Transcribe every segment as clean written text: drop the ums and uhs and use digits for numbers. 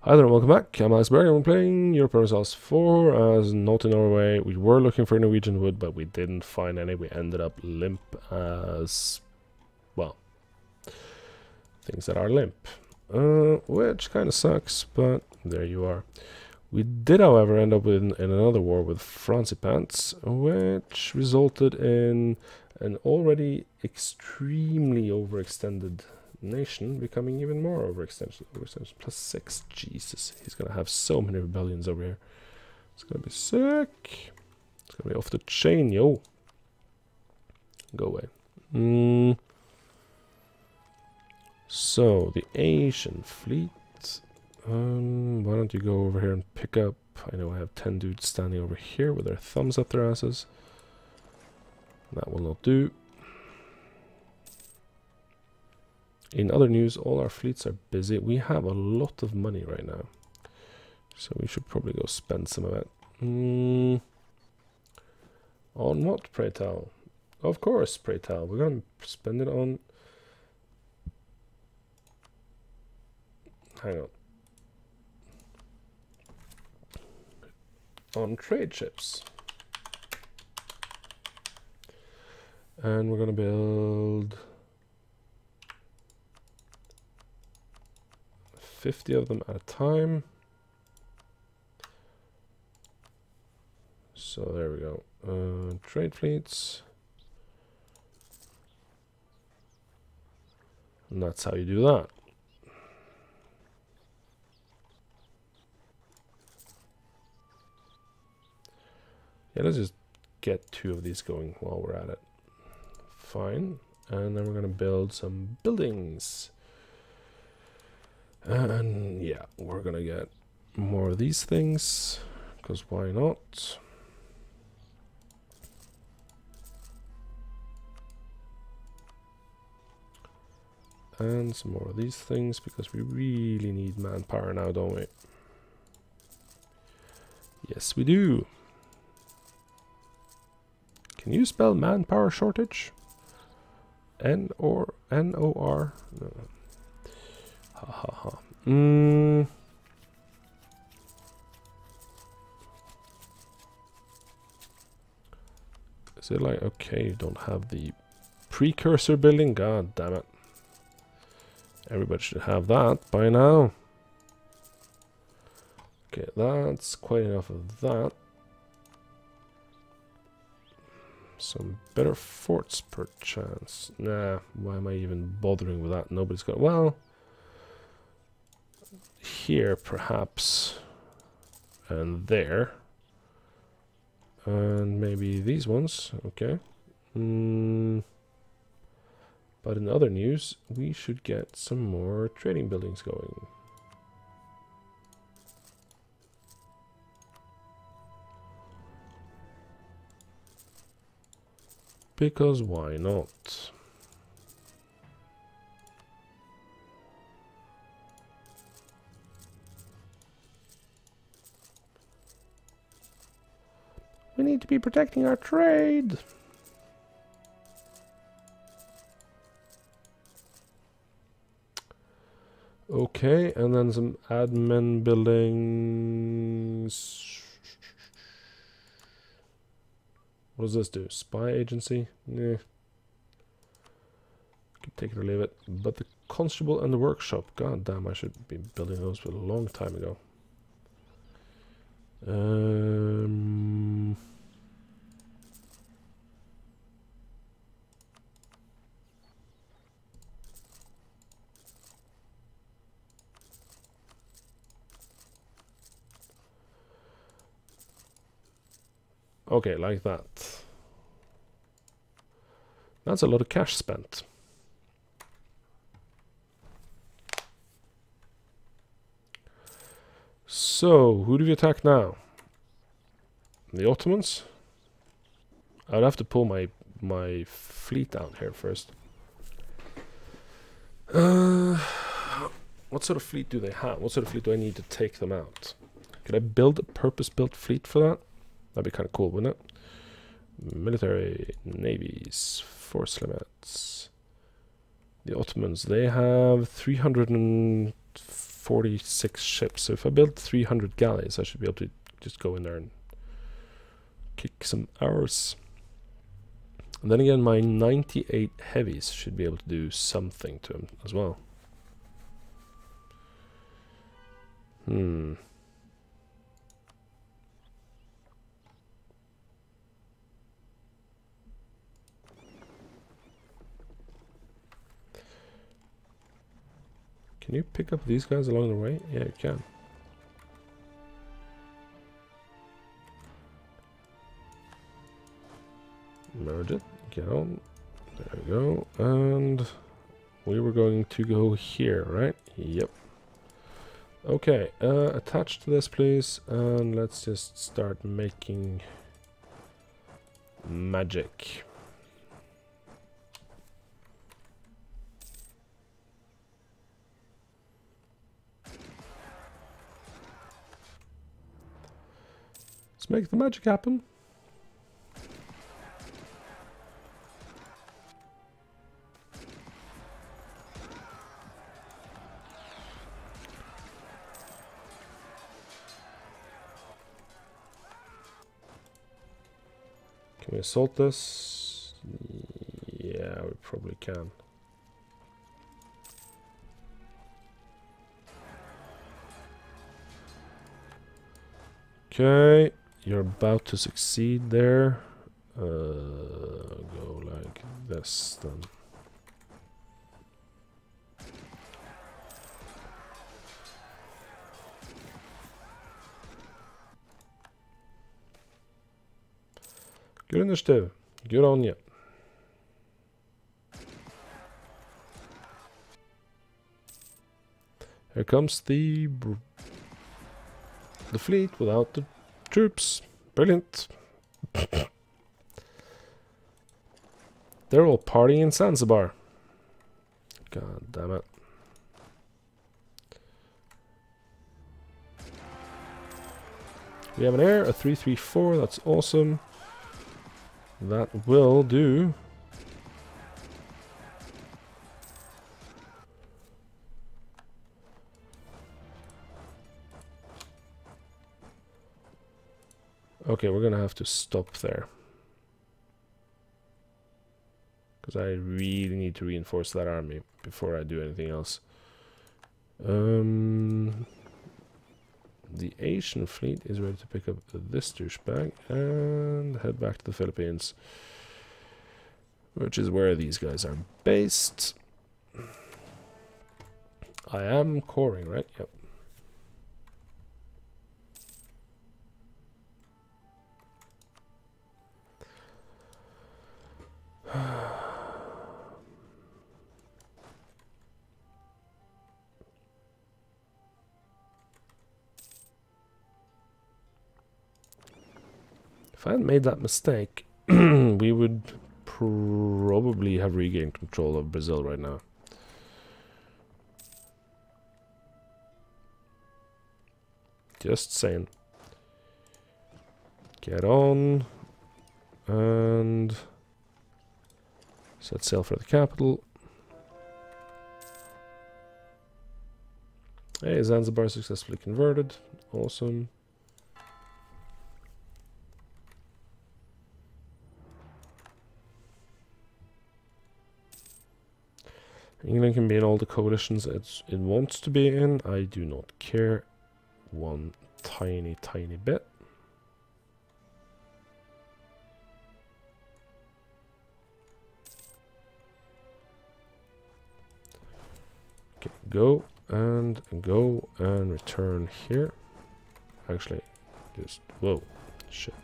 Hi there and welcome back. I'm Berg and we're playing Europa Universalis 4 as Noughty Norway. We were looking for Norwegian wood, but we didn't find any. We ended up limp as, well, things that are limp. Which kind of sucks, but there you are. We did, however, end up in another war with Francie Pants, which resulted in an already extremely overextended nation becoming even more overextension. +6. Jesus, he's gonna have so many rebellions over here. It's gonna be sick. It's gonna be off the chain, yo. Go away. So the Asian fleet. Why don't you go over here and pick up? I know I have 10 dudes standing over here with their thumbs up their asses. That will not do. In other news, all our fleets are busy. We have a lot of money right now, so we should probably go spend some of it. On what, pray tell? Of course, pray tell. We're going to spend it on... Hang on. On trade ships. And we're going to build 50 of them at a time. So there we go. Trade fleets. And that's how you do that. Yeah, let's just get 2 of these going while we're at it. Fine. And then we're going to build some buildings. And yeah, we're going to get more of these things, because why not? And some more of these things, because we really need manpower now, don't we? Yes, we do. Can you spell manpower shortage? N-O-R? No. Ha ha ha. Is it like, okay, you don't have the precursor building? God damn it. Everybody should have that by now. Okay, that's quite enough of that. Some better forts per chance. Nah, why am I even bothering with that? Nobody's got... Well, here perhaps, and there, and maybe these ones. Okay. But in other news, we should get some more trading buildings going. Because why not? We need to be protecting our trade. Okay, and then some admin buildings. What does this do? Spy agency? Nah. Could take it or leave it. But the constable and the workshop. God damn, I should be building those a long time ago. Okay, like that. That's a lot of cash spent. So, who do we attack now? The Ottomans? I'd have to pull my fleet out here first. What sort of fleet do they have? What sort of fleet do I need to take them out? Could I build a purpose-built fleet for that? That'd be kind of cool, wouldn't it? Military, navies, force limits. The Ottomans, they have 300 and 46 ships. So if I build 300 galleys, I should be able to just go in there and kick some arrows. And then again, my 98 heavies should be able to do something to him as well. Can you pick up these guys along the way? Yeah, you can. Merge it. Get on. There we go. And we were going to go here, right? Yep. Okay, attach to this, please. And let's just start making magic. Let's make the magic happen. Can we assault this? Yeah, we probably can. Okay, you're about to succeed there. Go like this then. Good initiative. Good on you. Here comes the fleet without the troops. Brilliant. They're all partying in Zanzibar. God damn it. We have an air, a 334. That's awesome. That will do. Okay, we're gonna have to stop there. Because I really need to reinforce that army before I do anything else. The Asian fleet is ready to pick up this douchebag and head back to the Philippines, which is where these guys are based. I am coring, right? Yep. If I hadn't made that mistake, we would probably have regained control of Brazil right now. Just saying. Get on. And set sail for the capital. Hey, Zanzibar successfully converted. Awesome. England can be in all the coalitions it wants to be in. I do not care one tiny bit. Okay, go and return here. Actually, just whoa, shit.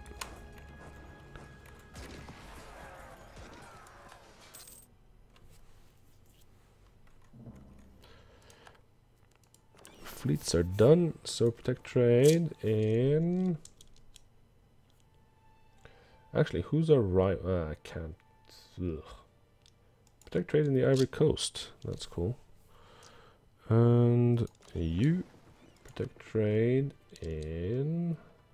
Fleets are done, so protect trade in... Actually, who's our rival? I can't... Ugh. Protect trade in the Ivory Coast. That's cool. And you protect trade in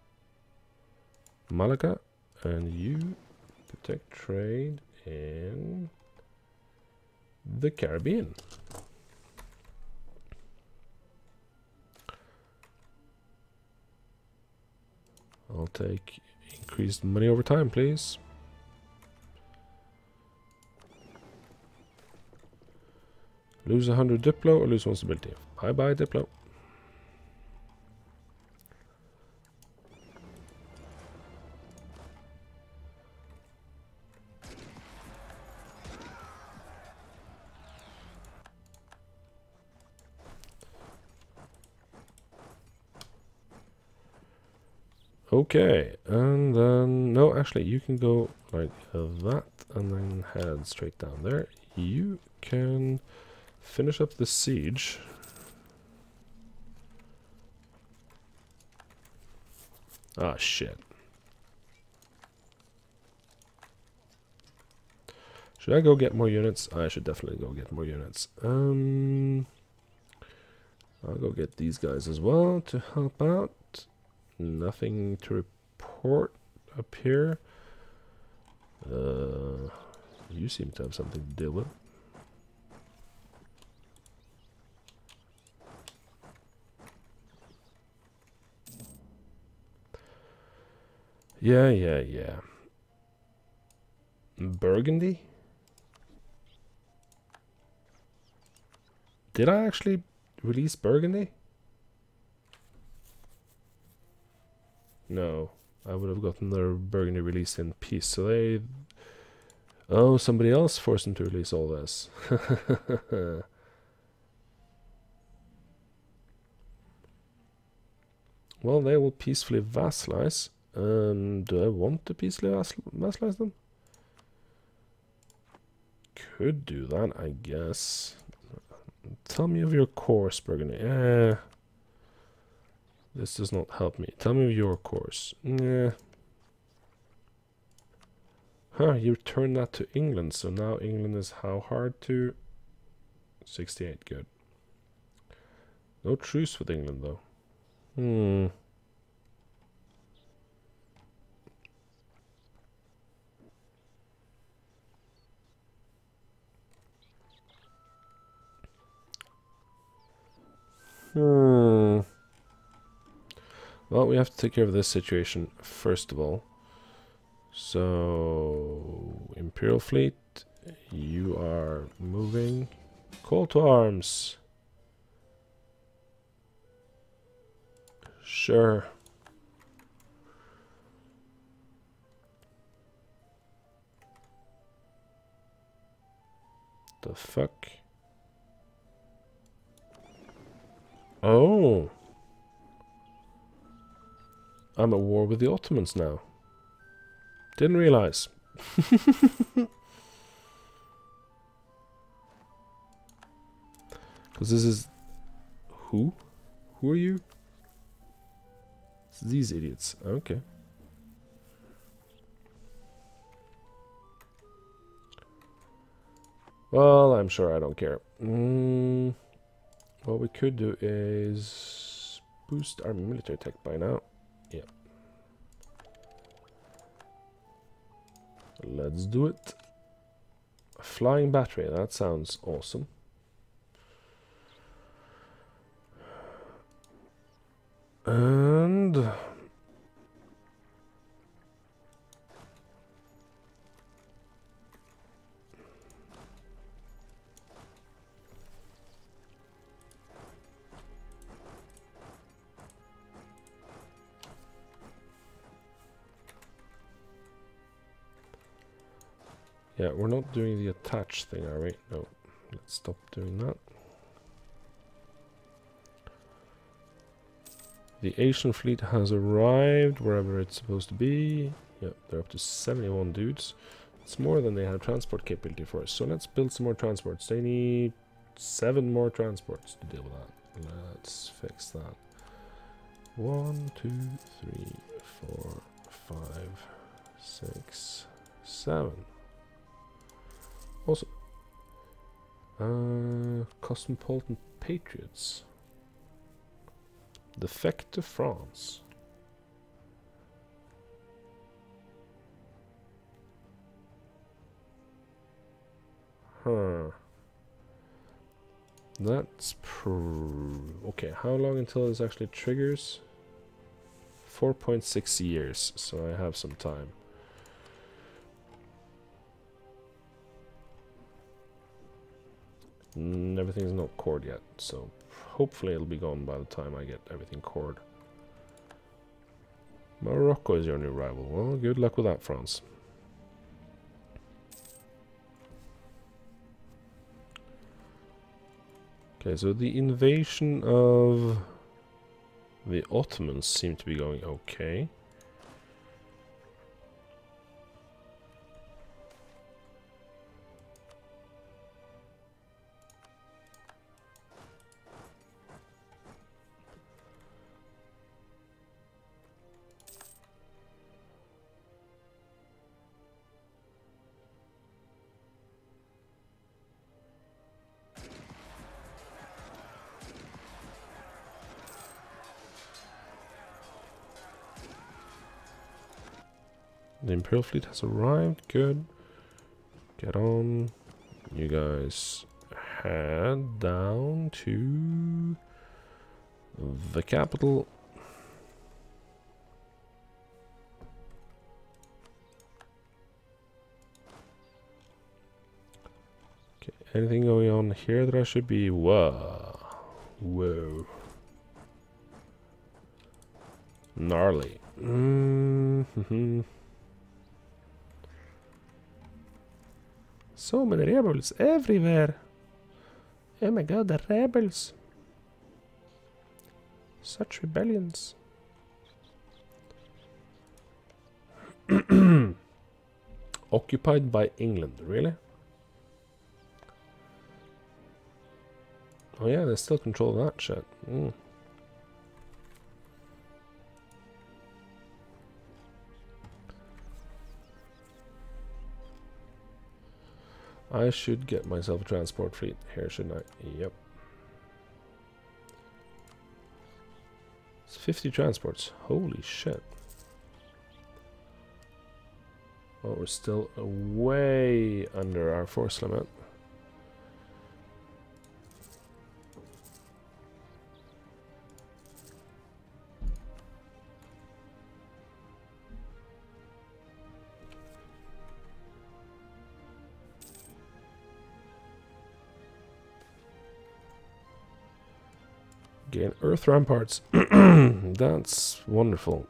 Malaga. And you protect trade in the Caribbean. I'll take increased money over time, please. Lose 100 Diplo or lose 1 stability. Bye bye, Diplo. Okay, and then, no, actually, you can go like that and then head straight down there. You can finish up the siege. Ah, shit. Should I go get more units? I should definitely go get more units. I'll go get these guys as well to help out. Nothing to report up here. You seem to have something to deal with. Yeah. Burgundy? Did I actually release Burgundy? No, I would have gotten their Burgundy released in peace. So they... Oh, somebody else forced them to release all this. Well, they will peacefully vassalize. Do I want to peacefully vassalize them? Could do that, I guess. Tell me of your course, Burgundy. This does not help me. Tell me of your course. Huh, you returned that to England, so now England is how hard to... 68, good. No truce with England, though. Well, we have to take care of this situation first of all. So, Imperial Fleet, you are moving. Call to arms. Sure. The fuck? Oh. I'm at war with the Ottomans now. Didn't realize. Because this is... Who? Who are you? It's these idiots. Okay. Well, I'm sure I don't care. What we could do is boost our military tech by now. Yeah. Let's do it. A flying battery, that sounds awesome. And... yeah, we're not doing the attach thing, are we? No. Let's stop doing that. The Asian fleet has arrived wherever it's supposed to be. Yeah, they're up to 71 dudes. It's more than they have transport capability for. So let's build some more transports. They need 7 more transports to deal with that. Let's fix that. 1, 2, 3, 4, 5, 6, 7. Also, Cosmopolitan Patriots. Defect to France. Huh. That's okay. How long until this actually triggers? 4.6 years, so I have some time. Everything's not cored yet, so hopefully it'll be gone by the time I get everything cored. Morocco is your new rival. Well, good luck with that, France. Okay, so the invasion of the Ottomans seem to be going okay. The Imperial fleet has arrived. Good. Get on. You guys head down to the capital. Okay, anything going on here that I should be? Whoa. Whoa. Gnarly. So many rebels everywhere. Oh my god, the rebels. Such rebellions. Occupied by England, really? Oh yeah, they still control that shit. I should get myself a transport fleet here, shouldn't I? Yep. It's 50 transports. Holy shit. Oh, we're still way under our force limit. Gain Earth ramparts. That's wonderful.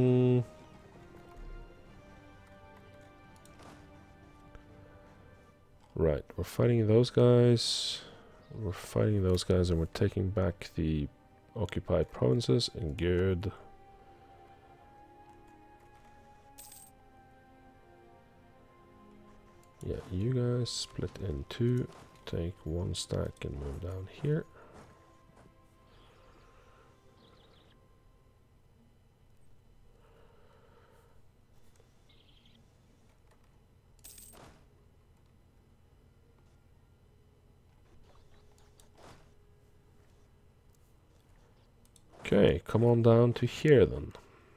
Right, we're fighting those guys. We're fighting those guys, and we're taking back the occupied provinces. And good. Yeah, you guys split in two. Take one stack and move down here. Okay, come on down to here then.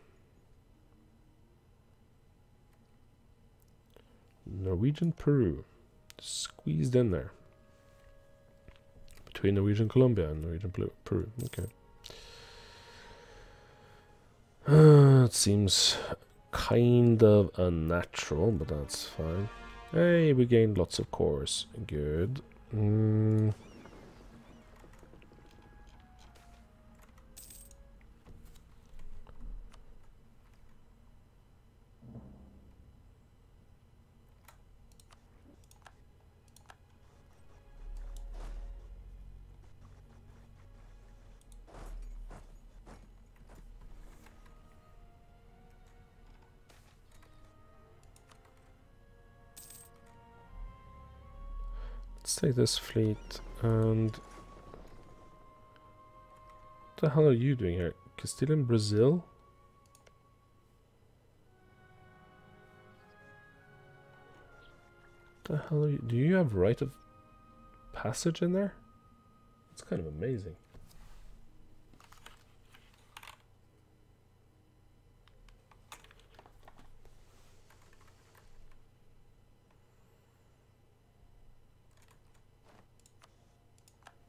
Norwegian Peru. Squeezed in there. Between Norwegian Colombia and Norwegian Peru. Okay. It seems kind of unnatural, but that's fine. Hey, we gained lots of cores. Good. Let's take this fleet and... What the hell are you doing here? Castilian Brazil? What the hell are you... Do you have right of passage in there? It's kind of amazing.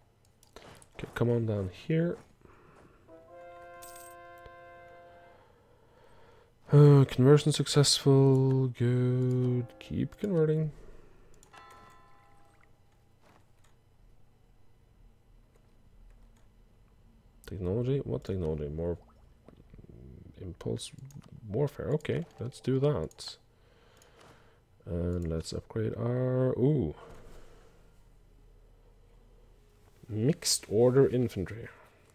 Okay, come on down here. Conversion successful. Good. Keep converting. Technology? What technology? More impulse warfare. Okay, let's do that. And let's upgrade our... Ooh. Mixed order infantry.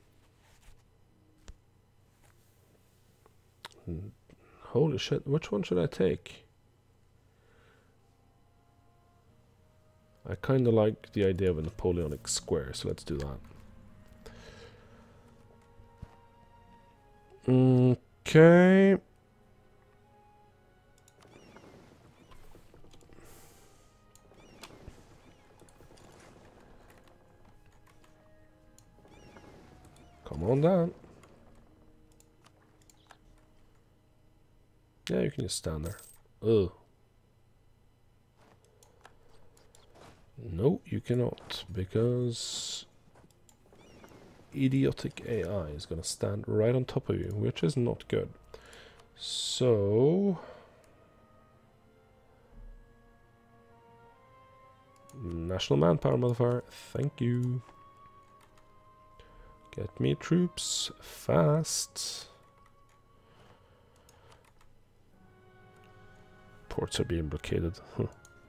Holy shit, which one should I take? I kind of like the idea of a Napoleonic square, so let's do that. Okay. Come on down. Yeah, you can just stand there. Ugh. No, you cannot, because idiotic AI is gonna stand right on top of you, which is not good. So... National manpower modifier, thank you. Get me troops fast. Ports are being blockaded. Huh.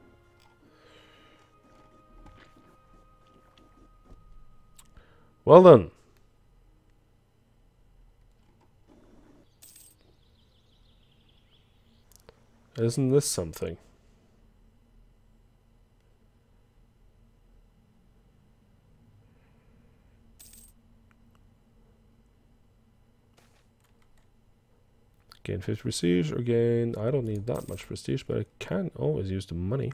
Well done. Isn't this something? Gain 50 prestige or gain... I don't need that much prestige, but I can always use the money.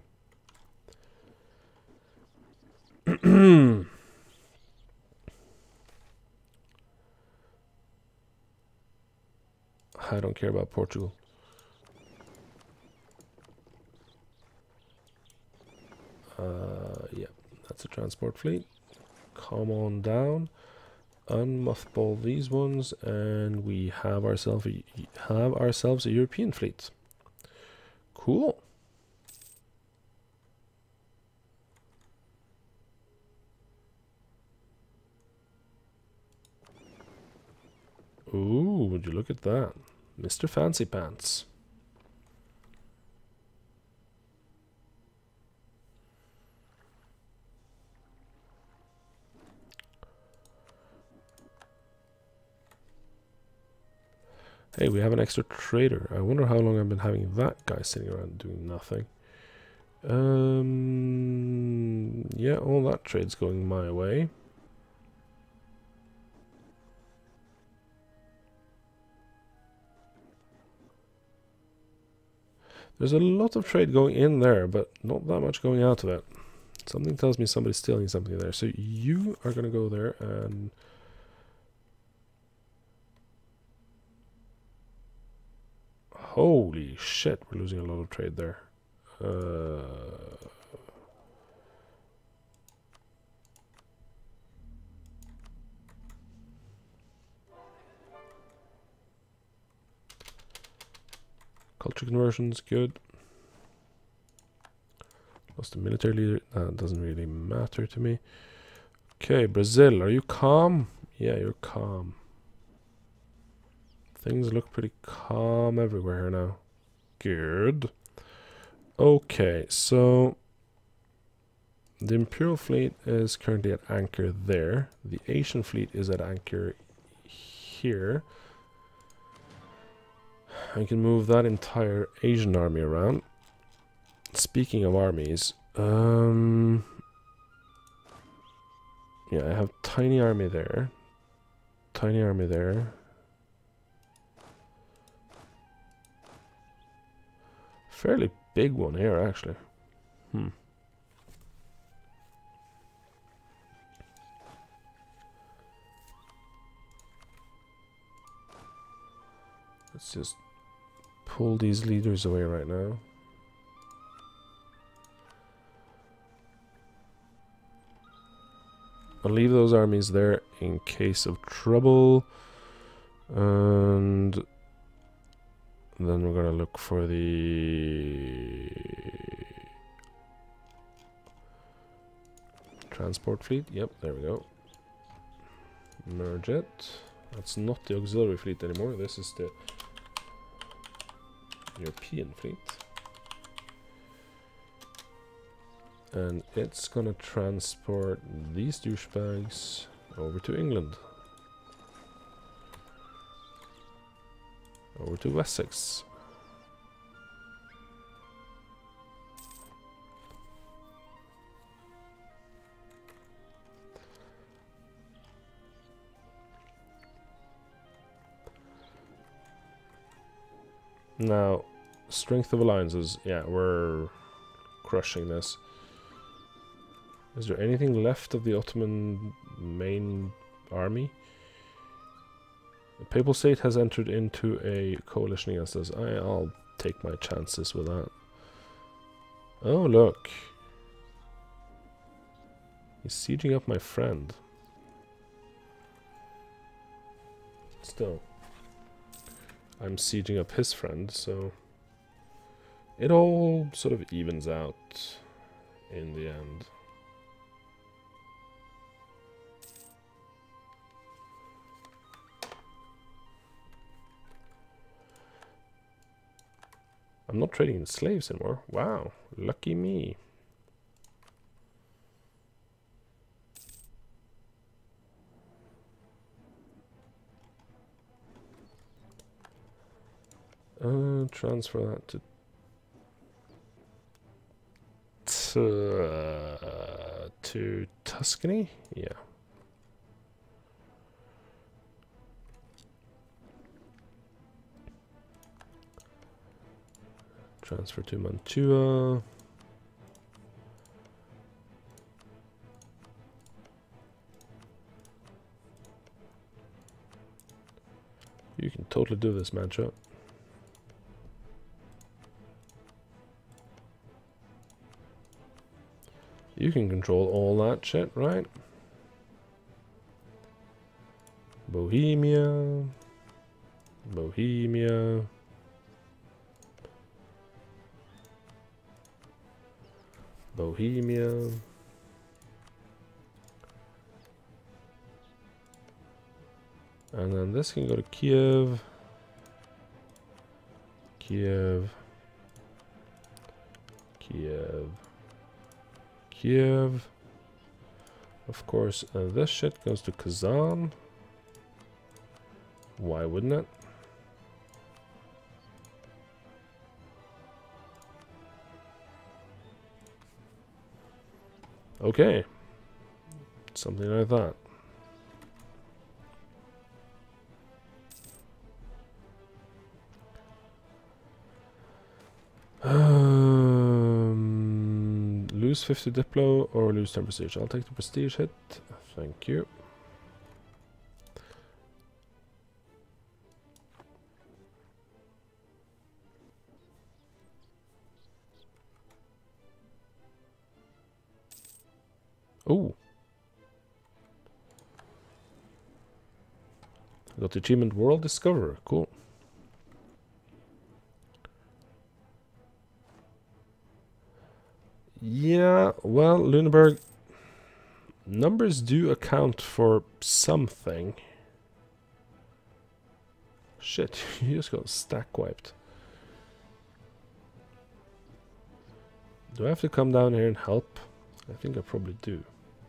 I don't care about Portugal. Yeah, that's a transport fleet. Come on down. Unmothball these ones, and we have ourselves a European fleet. Cool. Ooh, would you look at that, Mr. Fancy Pants. Hey, we have an extra trader. I wonder how long I've been having that guy sitting around doing nothing. Yeah, all that trade's going my way. There's a lot of trade going in there, but not that much going out of it. Something tells me somebody's stealing something there. So you are going to go there and... Holy shit, we're losing a lot of trade there. Culture conversions, good. Lost the military leader, that doesn't really matter to me. Okay, Brazil, are you calm? Yeah, you're calm. Things look pretty calm everywhere now. Good. Okay, so the Imperial fleet is currently at anchor there. The Asian fleet is at anchor here. I can move that entire Asian army around. Speaking of armies, yeah, I have tiny army there. Tiny army there. Fairly big one here, actually. Let's just pull these leaders away right now. I'll leave those armies there in case of trouble. And then we're gonna look for the transport fleet. Yep, there we go. Merge it. That's not the auxiliary fleet anymore. This is the European fleet. And it's gonna transport these douchebags over to England. Over to Wessex. Now, strength of alliances. Yeah, we're crushing this. Is there anything left of the Ottoman main army? The Papal State has entered into a coalition against us. I'll take my chances with that. Oh, look. He's sieging up my friend. Still. I'm sieging up his friend, so it all sort of evens out in the end. I'm not trading in slaves anymore. Wow, lucky me. Transfer that to Tuscany? Yeah. Transfer to Mantua. You can totally do this, Mantua. You can control all that shit, right? Bohemia. Bohemia. Bohemia. And then this can go to Kiev. Kiev. Kiev. Kiev. Of course, this shit goes to Kazan. Why wouldn't it? Okay. Something like that. Lose 50 Diplo or lose 10 prestige. I'll take the prestige hit. Thank you. Oh. Got the achievement World Discoverer. Cool. Yeah, well, Lüneburg, numbers do account for something. Shit, you just got stack wiped. Do I have to come down here and help? I think I probably do.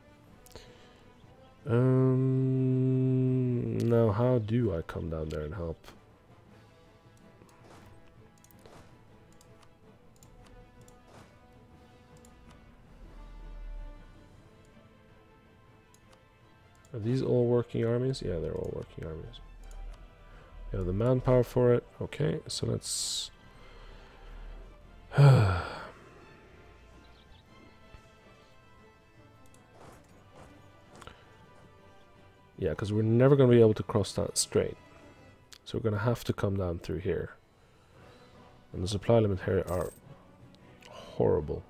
Now how do I come down there and help? Are these all working armies? Yeah, they're all working armies. We have the manpower for it. Okay, so let's... yeah, because we're never going to be able to cross that strait. So we're going to have to come down through here. And the supply limit here are horrible.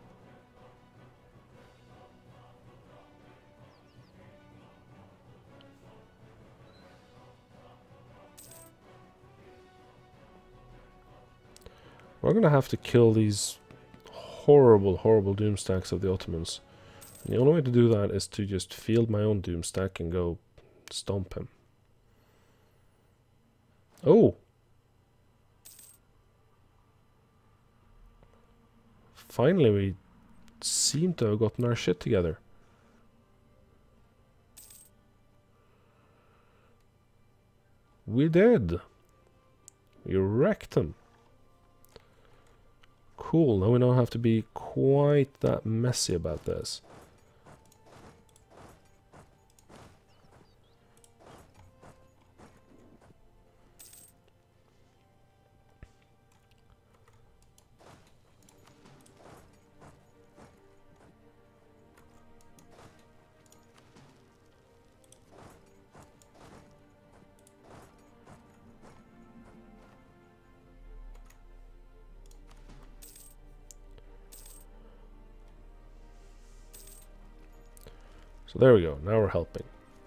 We're gonna have to kill these horrible, horrible doom stacks of the Ottomans. And the only way to do that is to just field my own doom stack and go stomp him. Oh! Finally, we seem to have gotten our shit together. We did. We wrecked them. Cool, now we don't have to be quite that messy about this. So there we go, now we're helping.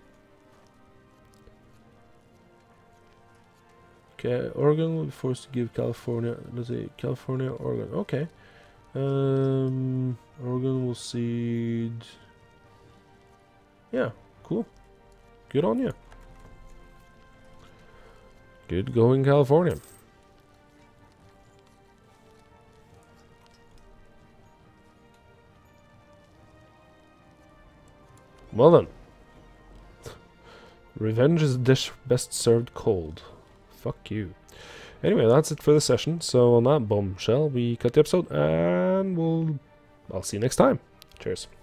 Okay, Oregon will be forced to give California, let's say California, Oregon, okay. Oregon will cede. Yeah, cool. Good on you. Good going, California. Well then. Revenge is a dish best served cold. Fuck you. Anyway, that's it for the session. So on that bombshell, we cut the episode, and I'll see you next time. Cheers.